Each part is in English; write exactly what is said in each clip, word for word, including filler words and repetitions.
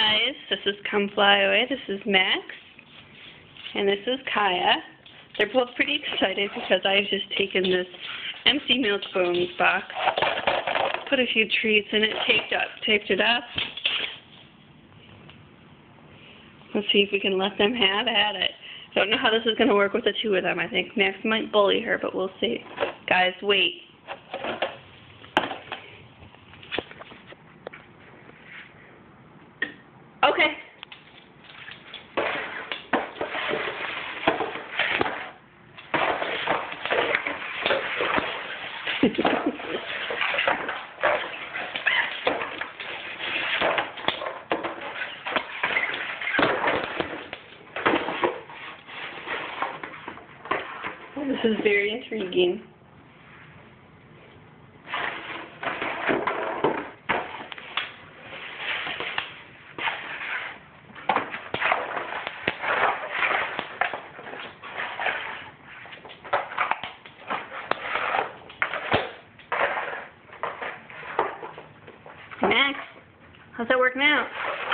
guys, this is Come Fly Away, this is Max, and this is Kaya. They're both pretty excited because I've just taken this empty milk bones box, put a few treats in it, taped up, taped it up. Let's see if we can let them have at it. Don't know how this is going to work with the two of them. I think Max might bully her, but we'll see. Guys, wait. Okay. This is very intriguing. Max, how's that working out?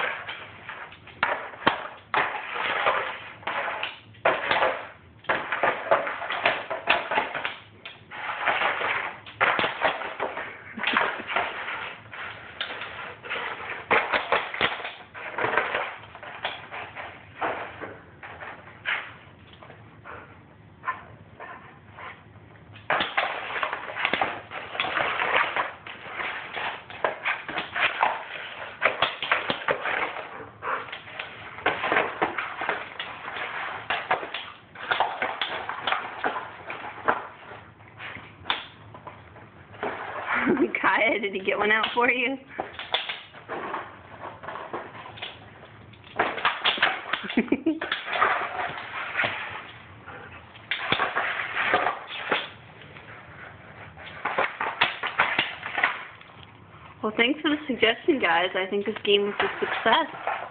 Kaya, did he get one out for you? Well, thanks for the suggestion, guys. I think this game was a success.